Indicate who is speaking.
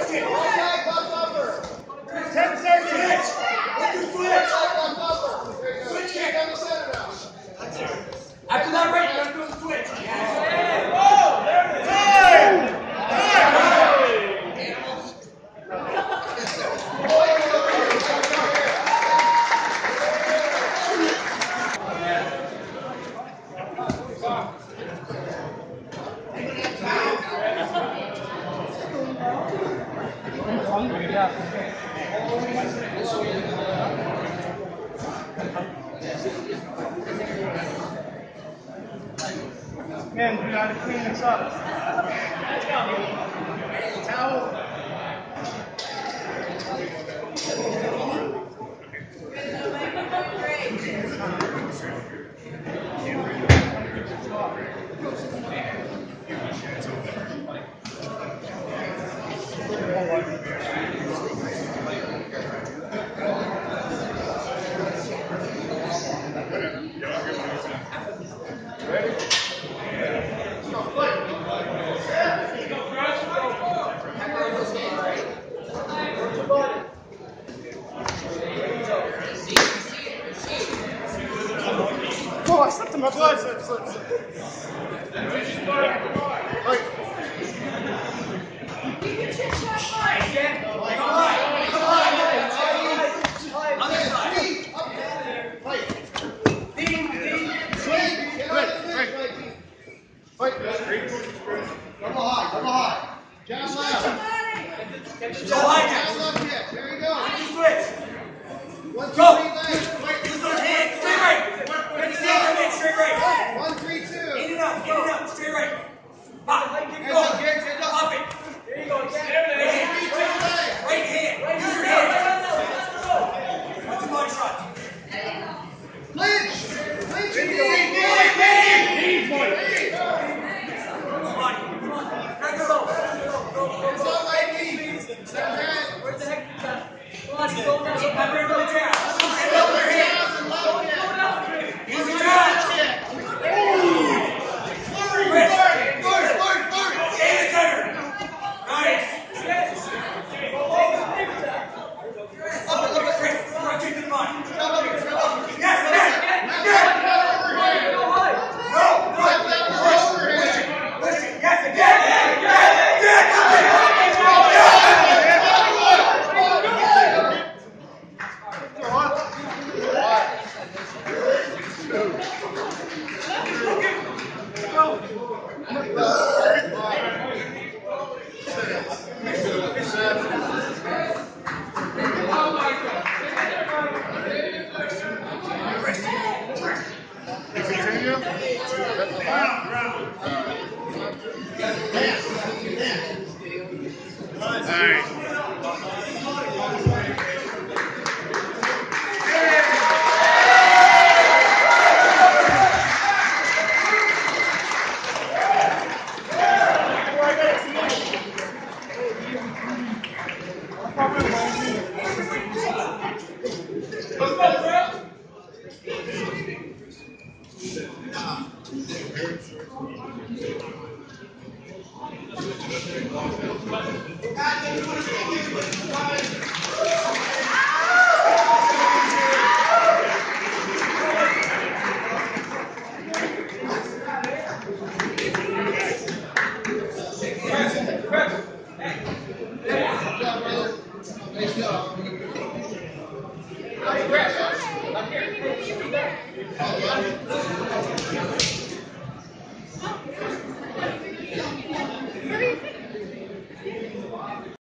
Speaker 1: After that break, you're going to do the switch.
Speaker 2: Man, we gotta clean this up. Towel. Oh, I slipped in my blood. Slip. Right. Double high. Down left. Down left hip. There you go.
Speaker 1: Switch.
Speaker 2: 1, 2, 3
Speaker 1: Go.
Speaker 2: legs.
Speaker 1: Use those hands. Straight right. Straight right.
Speaker 2: 1, 3, 2.
Speaker 1: In and out. Straight right. Pop. Keep
Speaker 2: Hands
Speaker 1: going.
Speaker 2: up, Gary. Hands up.
Speaker 1: Pop it. There you go. Right hand. Use your hand. What's your body shot?
Speaker 2: Clinch.
Speaker 1: Where's the heck? Come on, go down. Keep my brain really down. Stand up your hand. Use your hand. Flurry. Stay in the cutter. Nice. Rotate to the body. Yes.
Speaker 2: Nice job.